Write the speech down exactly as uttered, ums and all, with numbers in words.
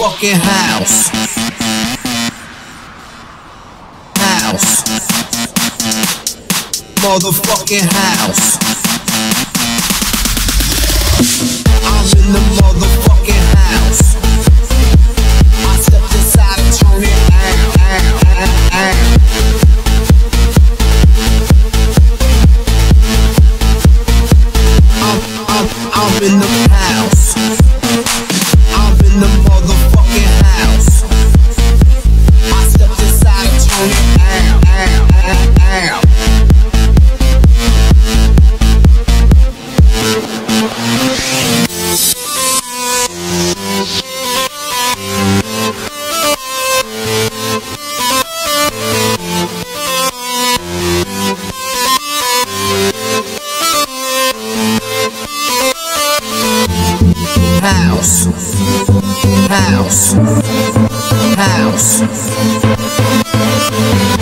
motherfucking house. House. Motherfucking house. I'm in the motherfucking house. I stepped inside and turned it out, out, out, out. I'm, I'm, I'm in the house. I'm in the motherfucking house. I stepped inside and turned it out, out, out, out. House, house, house.